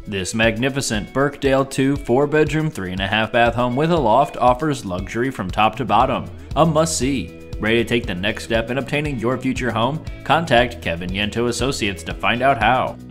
This magnificent Birkdale II 4-bedroom, 3.5 bath home with a loft offers luxury from top to bottom. A must-see. Ready to take the next step in obtaining your future home? Contact Kevin Yento Associates to find out how.